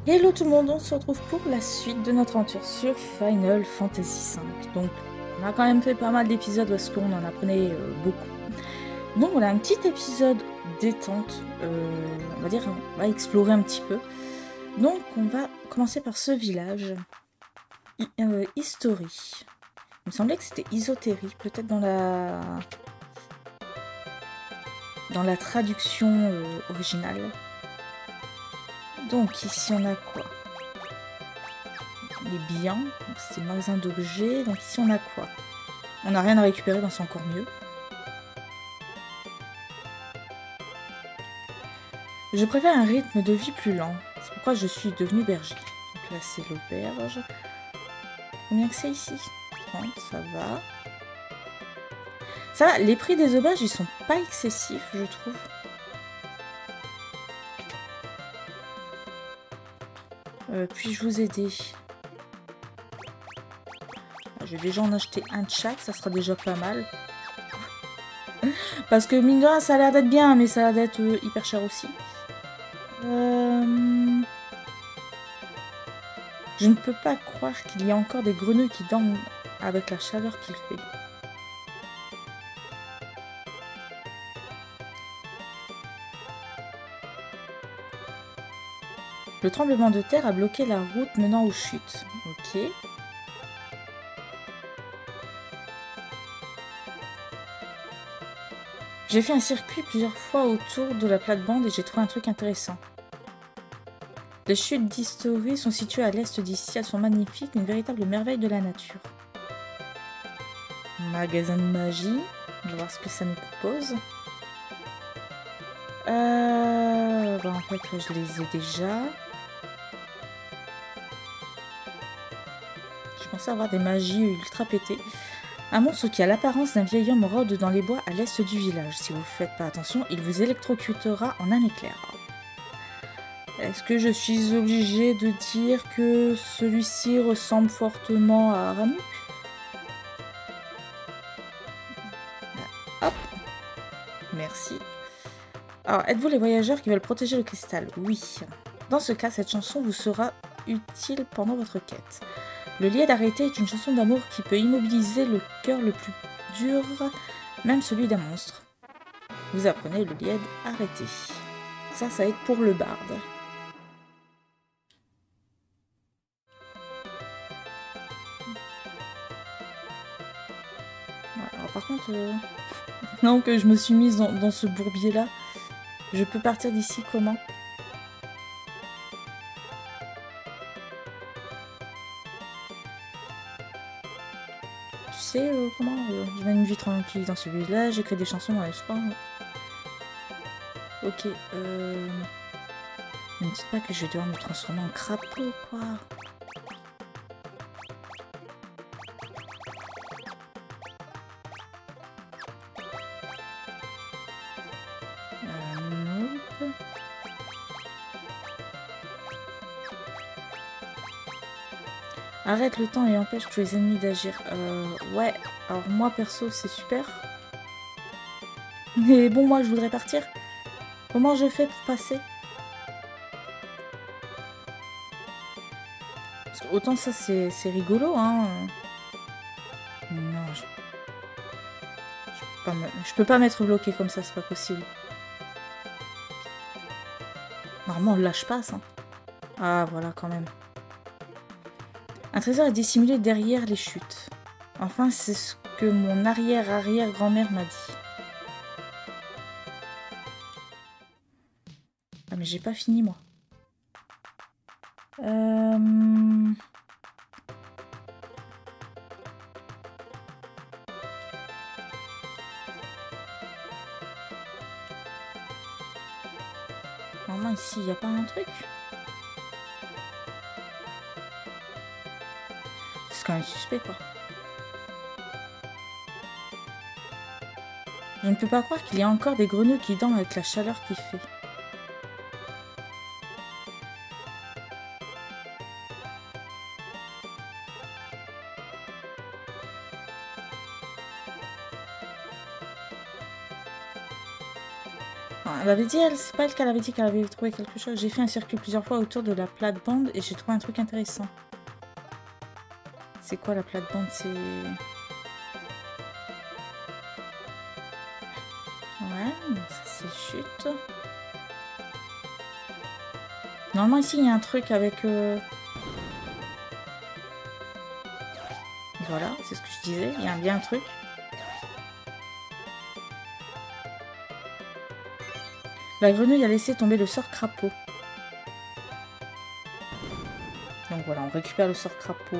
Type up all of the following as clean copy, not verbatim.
Hello tout le monde, on se retrouve pour la suite de notre aventure sur Final Fantasy V. Donc, on a quand même fait pas mal d'épisodes parce qu'on en apprenait beaucoup. Donc voilà, un petit épisode détente, on va dire, on va explorer un petit peu. Donc, on va commencer par ce village, History. Il me semblait que c'était Isoterie, peut-être dans la traduction originale. Donc, ici on a quoi? Les biens, c'est le magasin d'objets. Donc ici on a quoi? On n'a rien à récupérer, donc c'est encore mieux. Je préfère un rythme de vie plus lent. C'est pourquoi je suis devenue berger. Donc là c'est l'auberge. Combien que c'est ici? 30, ça va. Ça va, les prix des auberges ils sont pas excessifs je trouve. Puis-je vous aider? Je vais déjà en acheter un de chaque, ça sera déjà pas mal. Parce que mine de rien, ça a l'air d'être bien, mais ça a l'air d'être hyper cher aussi. Je ne peux pas croire qu'il y a encore des grenouilles qui dorment avec la chaleur qu'il fait. Le tremblement de terre a bloqué la route menant aux chutes. Ok. J'ai fait un circuit plusieurs fois autour de la plate-bande et j'ai trouvé un truc intéressant. Les chutes d'History sont situées à l'est d'ici. Elles sont magnifiques, une véritable merveille de la nature. Magasin de magie. On va voir ce que ça nous propose. En fait, je les ai déjà. Je pensais avoir des magies ultra pétées. Un monstre qui a l'apparence d'un vieil homme rôde dans les bois à l'est du village. Si vous ne faites pas attention, il vous électrocutera en un éclair. Est-ce que je suis obligée de dire que celui-ci ressemble fortement à Ramuk? Hop. Merci. Alors, êtes-vous les voyageurs qui veulent protéger le cristal? Oui. Dans ce cas, cette chanson vous sera utile pendant votre quête. Le lied d'arrêté est une chanson d'amour qui peut immobiliser le cœur le plus dur, même celui d'un monstre. Vous apprenez le lied d'arrêté. Ça va être pour le barde. Alors par contre, non que je me suis mise dans ce bourbier-là. Je peux partir d'ici comment? Tu sais comment je mène une vie tranquille dans ce village, j'écris des chansons dans les soirs. Ok, ne me dites pas que je vais devoir me transformer en crapaud, quoi. Nope. Arrête le temps et empêche tous les ennemis d'agir. Ouais, alors moi perso c'est super. Mais bon, moi je voudrais partir. Comment je fais pour passer? Parce que autant ça c'est rigolo, hein. Non, je peux pas m'être bloqué comme ça, c'est pas possible. Normalement là je passe, hein. Ah voilà quand même. Un trésor est dissimulé derrière les chutes. Enfin, c'est ce que mon arrière-arrière-grand-mère m'a dit. Ah mais j'ai pas fini moi. Normalement ici, il n'y a pas un truc. C'est quand même suspect quoi. Je ne peux pas croire qu'il y a encore des grenouilles qui dorment avec la chaleur qu'il fait. Elle avait dit, c'est pas elle qu'elle avait dit qu'elle avait trouvé quelque chose. J'ai fait un circuit plusieurs fois autour de la plate-bande et j'ai trouvé un truc intéressant. C'est quoi la plate-bande? C'est... Ouais, ça c'est chute. Normalement ici il y a un truc avec... Voilà, c'est ce que je disais, il y a bien un truc. La grenouille a laissé tomber le sort crapaud. Donc voilà, on récupère le sort crapaud.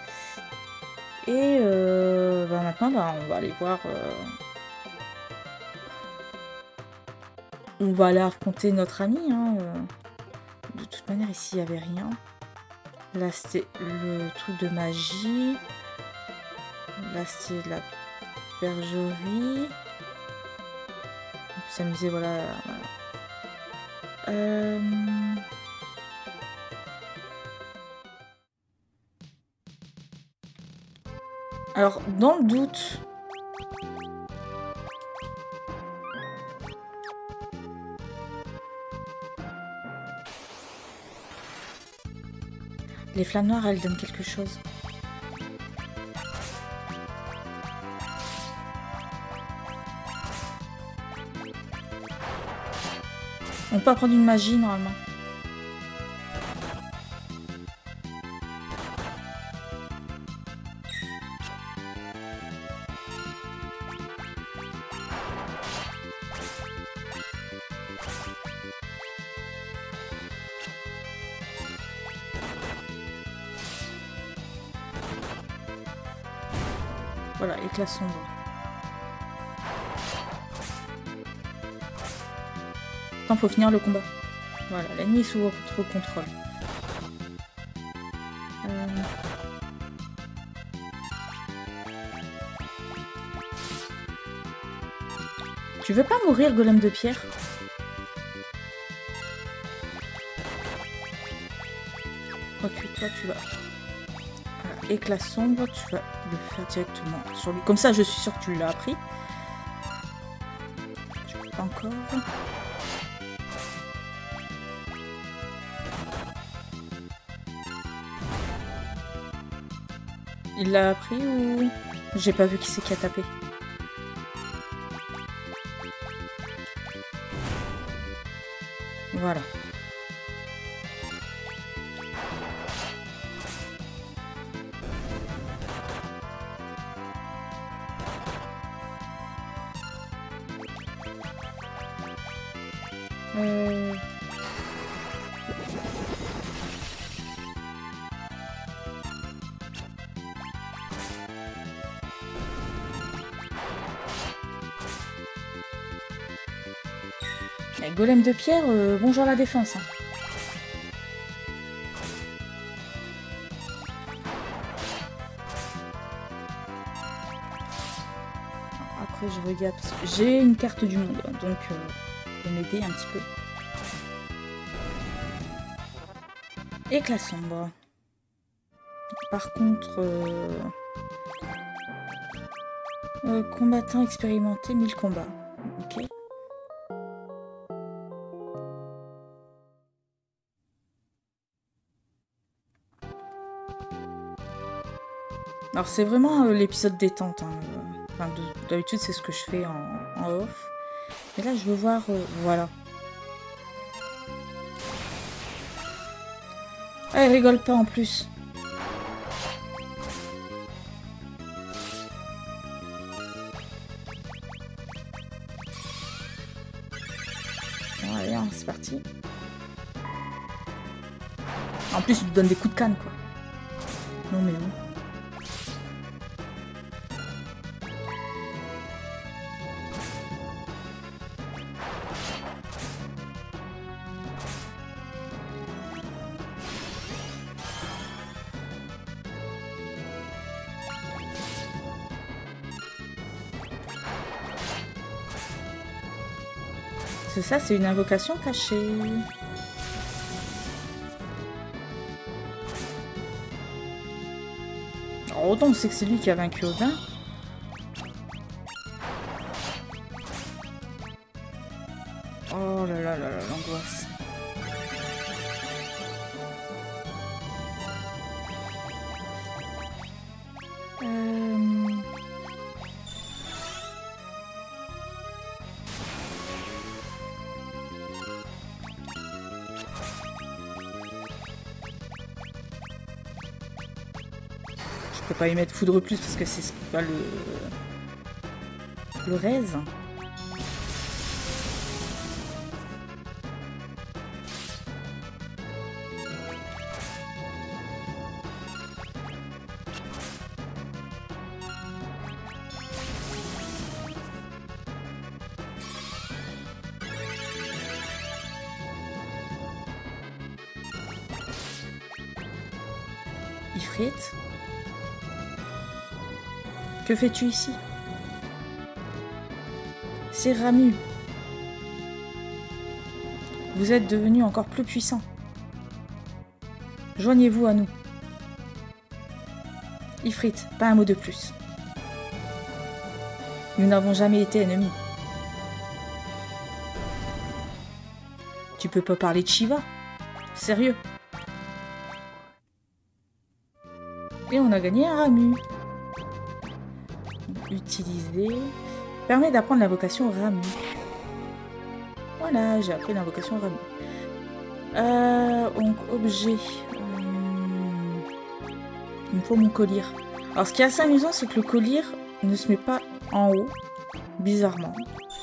Et maintenant, on va aller voir... On va aller affronter notre ami. Hein. De toute manière, ici, il n'y avait rien. Là, c'était le truc de magie. Là, c'est la bergerie. On peut s'amuser, voilà. Alors, dans le doute... Les flammes noires, elles donnent quelque chose. On peut apprendre une magie, normalement. Voilà, éclat sombre. Attends, faut finir le combat. Voilà, l'ennemi est sous votre contrôle. Tu veux pas mourir, golem de pierre? Quoique toi, tu vas... Voilà, éclat sombre, tu vas le faire directement sur lui. Comme ça, je suis sûre que tu l'as appris. Je peux pas encore... Il l'a appris ou... J'ai pas vu qui c'est qui a tapé. Voilà. Golem de pierre, bonjour la défense. Hein. Après, je regarde parce que j'ai une carte du monde, donc je vais m'aider un petit peu. Éclat sombre. Par contre, combattant expérimenté, 1000 combats. Ok. Alors c'est vraiment l'épisode détente. Hein. Enfin, d'habitude c'est ce que je fais en off. Mais là je veux voir... voilà. Ah, elle rigole pas en plus. Bon, allez, hein, c'est parti. En plus il lui donne des coups de canne quoi. Non mais non. C'est ça, c'est une invocation cachée. Alors, autant on sait que c'est lui qui a vaincu Odin. Oh là là là là, l'angoisse. Je peux pas y mettre foudre plus parce que c'est pas le raise. Ifrit, que fais-tu ici? C'est Ramuh. Vous êtes devenu encore plus puissant. Joignez-vous à nous. Ifrit, pas un mot de plus. Nous n'avons jamais été ennemis. Tu peux pas parler de Shiva? Sérieux? Et on a gagné un Ramuh. Utiliser. Permet d'apprendre l'invocation Ramuh. Voilà, j'ai appris l'invocation Ramuh. Donc, objet. Il me faut mon collier. Alors, ce qui est assez amusant, c'est que le collier ne se met pas en haut. Bizarrement.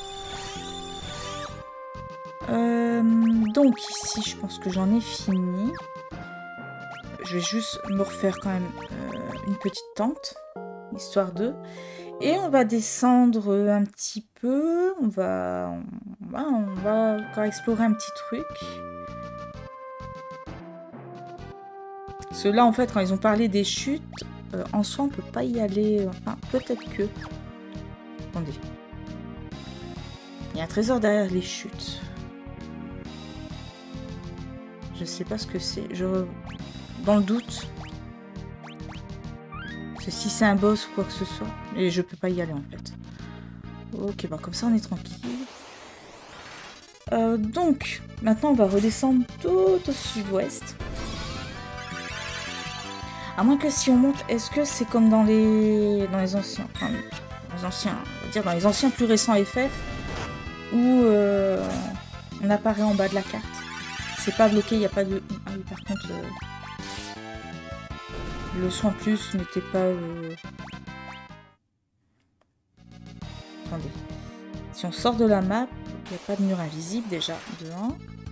Donc, ici, je pense que j'en ai fini. Je vais juste me refaire quand même une petite tente, histoire de. Et on va descendre un petit peu. On va encore explorer un petit truc. Parce que là, en fait, quand ils ont parlé des chutes, en soi, on peut pas y aller. Enfin, peut-être que. Attendez. Il y a un trésor derrière les chutes. Je sais pas ce que c'est. Dans le doute. Si c'est un boss ou quoi que ce soit. Et je peux pas y aller en fait. Ok, bah comme ça on est tranquille. Donc, maintenant on va redescendre tout au sud-ouest. À moins que si on monte, est-ce que c'est comme dans les anciens, enfin, on va dire dans les anciens plus récents FF, où on apparaît en bas de la carte. C'est pas bloqué, il n'y a pas de... Ah oui, par contre... Le soin plus n'était pas... Attendez. Si on sort de la map, il n'y a pas de mur invisible déjà, de 1.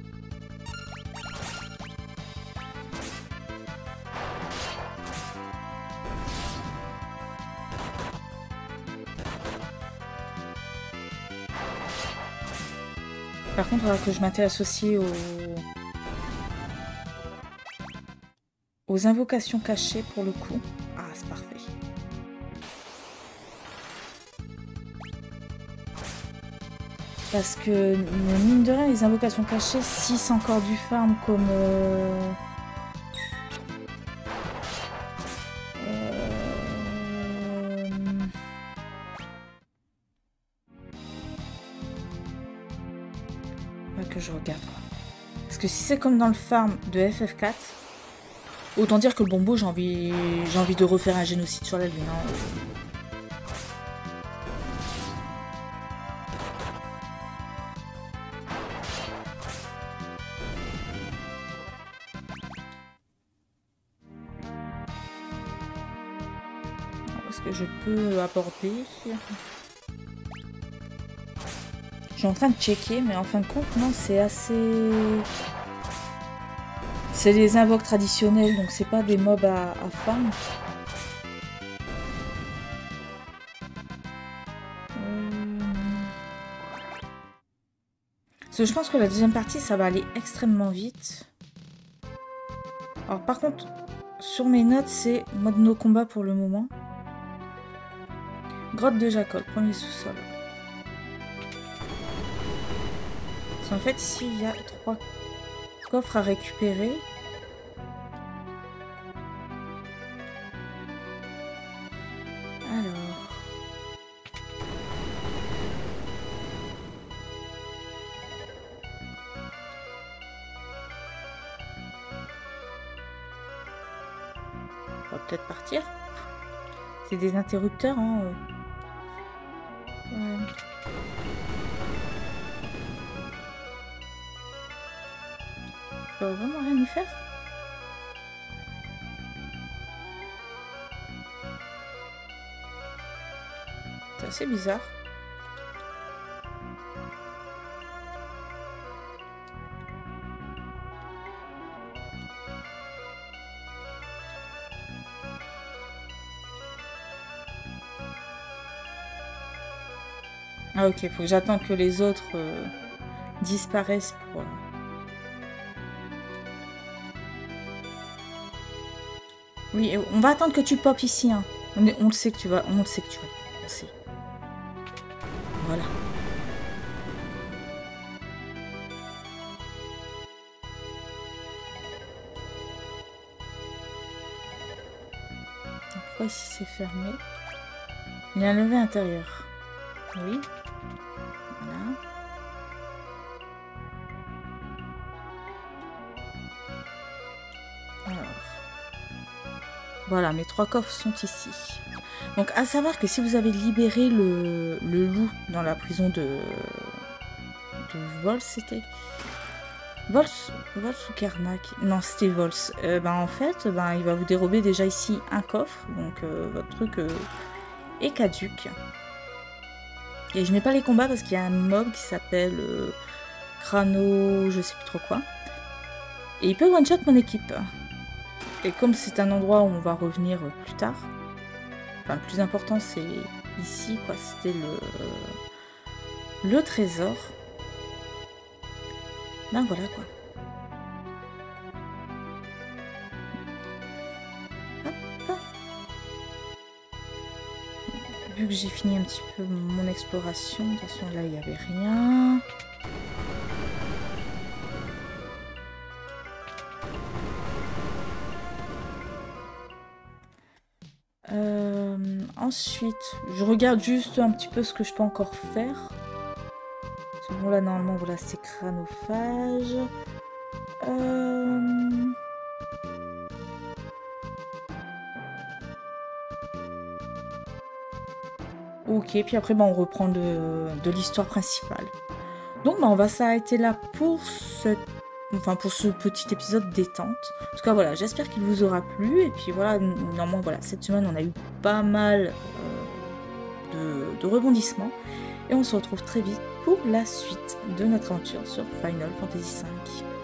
Par contre, il faudra que je m'intéresse aussi aux invocations cachées pour le coup. Ah, c'est parfait. Parce que, mine de rien, les invocations cachées, si c'est encore du farm comme... que je regarde, quoi. Parce que si c'est comme dans le farm de FF4, autant dire que le Bombo, j'ai envie de refaire un génocide sur la Lune. Hein. Est-ce que je peux aborder? Je suis en train de checker, mais en fin de compte, non, c'est assez... C'est les invoques traditionnels, donc c'est pas des mobs à farm. Parce que je pense que la deuxième partie, ça va aller extrêmement vite. Alors par contre, sur mes notes, c'est mode no combat pour le moment. Grotte de Jacob, premier sous-sol. En fait, ici, il y a 3 coffres à récupérer. Alors... peut-être partir. C'est des interrupteurs, hein. Ouais. On peut vraiment rien y faire. C'est assez bizarre. Ah ok, faut que j'attende que les autres disparaissent pour... Oui, on va attendre que tu popes ici. Hein. On le sait que tu vas... On le sait que tu vas... On sait. Voilà. Pourquoi ici c'est fermé? Il y a un levé intérieur. Oui. Voilà. Alors. Voilà, mes 3 coffres sont ici. Donc, à savoir que si vous avez libéré le loup dans la prison de Vols, c'était... Vols ou Karnak? Non, c'était Vols. En fait, il va vous dérober déjà ici un coffre. Donc, votre truc est caduque. Et je mets pas les combats parce qu'il y a un mob qui s'appelle Crano... je sais plus trop quoi. Et il peut one-shot mon équipe. Et comme c'est un endroit où on va revenir plus tard, enfin le plus important c'est ici quoi, c'était le trésor. Ben voilà quoi. Hop. Vu que j'ai fini un petit peu mon exploration, de toute façon là il n'y avait rien. Ensuite, je regarde juste un petit peu ce que je peux encore faire. Bon, là, normalement, voilà, c'est chronophage. Ok, puis après, on reprend de l'histoire principale. Donc, on va s'arrêter là pour ce petit épisode détente. En tout cas, voilà, j'espère qu'il vous aura plu. Et puis, voilà, normalement, voilà, cette semaine, on a eu pas mal de rebondissements. Et on se retrouve très vite pour la suite de notre aventure sur Final Fantasy V.